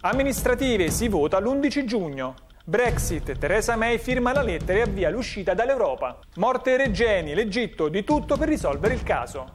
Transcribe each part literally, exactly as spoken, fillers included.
Amministrative, si vota l'undici giugno. Brexit, Theresa May firma la lettera e avvia l'uscita dall'Europa. Morte Regeni, l'Egitto, di tutto per risolvere il caso.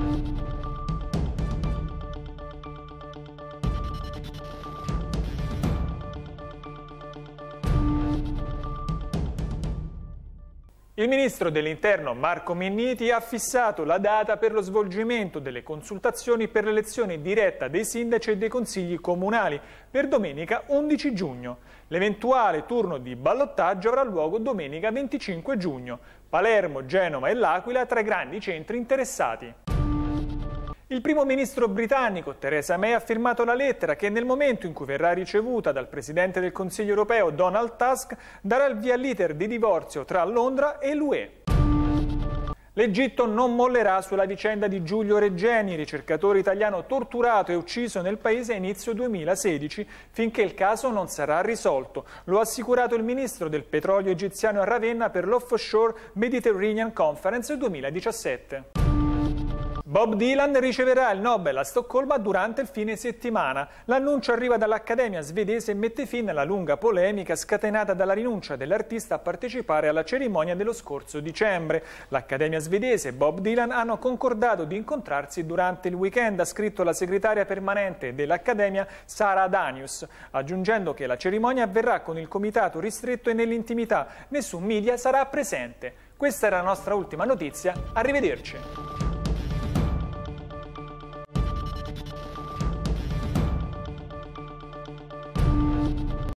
Il ministro dell'Interno Marco Minniti ha fissato la data per lo svolgimento delle consultazioni per l'elezione diretta dei sindaci e dei consigli comunali per domenica undici giugno. L'eventuale turno di ballottaggio avrà luogo domenica venticinque giugno. Palermo, Genova e L'Aquila tra i grandi centri interessati. Il primo ministro britannico Theresa May ha firmato la lettera che nel momento in cui verrà ricevuta dal Presidente del Consiglio europeo Donald Tusk darà il via all'iter di divorzio tra Londra e l'U E. L'Egitto non mollerà sulla vicenda di Giulio Regeni, ricercatore italiano torturato e ucciso nel paese a inizio duemilasedici, finché il caso non sarà risolto. Lo ha assicurato il ministro del petrolio egiziano a Ravenna per l'Offshore Mediterranean Conference duemiladiciassette. Bob Dylan riceverà il Nobel a Stoccolma durante il fine settimana. L'annuncio arriva dall'Accademia svedese e mette fine alla lunga polemica scatenata dalla rinuncia dell'artista a partecipare alla cerimonia dello scorso dicembre. L'Accademia svedese e Bob Dylan hanno concordato di incontrarsi durante il weekend, ha scritto la segretaria permanente dell'Accademia Sara Danius, aggiungendo che la cerimonia avverrà con il comitato ristretto e nell'intimità. Nessun media sarà presente. Questa era la nostra ultima notizia. Arrivederci.